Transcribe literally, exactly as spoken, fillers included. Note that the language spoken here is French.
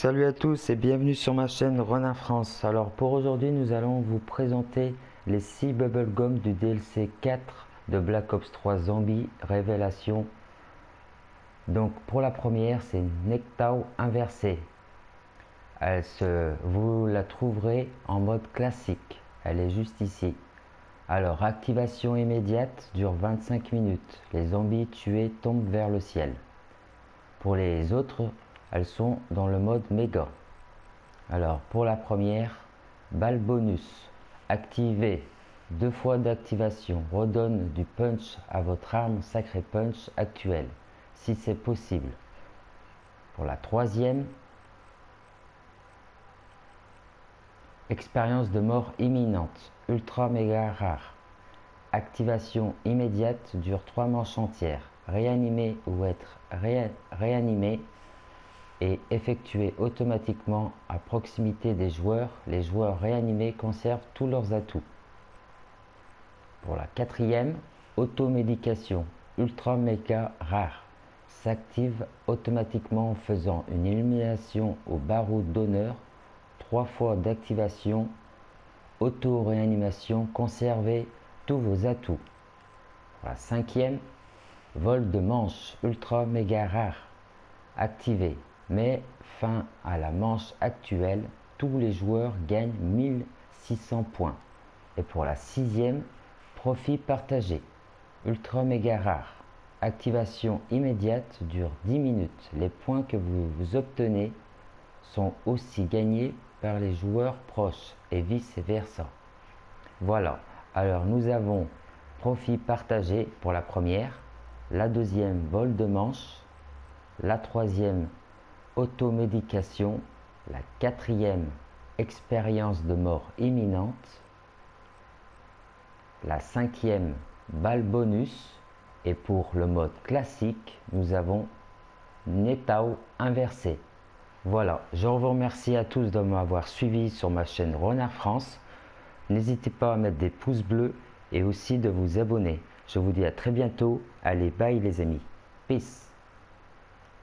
Salut à tous et bienvenue sur ma chaîne Renard France. Alors pour aujourd'hui nous allons vous présenter les six bubblegum du D L C quatre de Black Ops trois Zombie Révélation. Donc pour la première c'est Nectao inversée. Elle se, vous la trouverez en mode classique. Elle est juste ici. Alors activation immédiate dure vingt-cinq minutes. Les zombies tués tombent vers le ciel. Pour les autres, elles sont dans le mode méga. Alors pour la première, balle bonus, activez deux fois d'activation, redonne du punch à votre arme sacré punch actuelle, si c'est possible. Pour la troisième, expérience de mort imminente, ultra méga rare, activation immédiate dure trois manches entières, réanimer ou être ré réanimé et effectué automatiquement à proximité des joueurs. Les joueurs réanimés conservent tous leurs atouts. Pour la quatrième, automédication ultra méga rare s'active automatiquement en faisant une élimination au barreau d'honneur, trois fois d'activation, auto-réanimation, conservez tous vos atouts. Pour la cinquième, vol de manche ultra méga rare activé. Mais fin à la manche actuelle, tous les joueurs gagnent mille six cents points. Et pour la sixième, profit partagé, ultra méga rare, activation immédiate dure dix minutes. Les points que vous, vous obtenez sont aussi gagnés par les joueurs proches et vice versa. Voilà, alors nous avons profit partagé pour la première, la deuxième vol de manche, la troisième automédication, la quatrième expérience de mort imminente, la cinquième balle bonus, et pour le mode classique nous avons Nectao inversé. Voilà, je vous remercie à tous de m'avoir suivi sur ma chaîne Renard France. N'hésitez pas à mettre des pouces bleus et aussi de vous abonner. Je vous dis à très bientôt. Allez, bye les amis. Peace.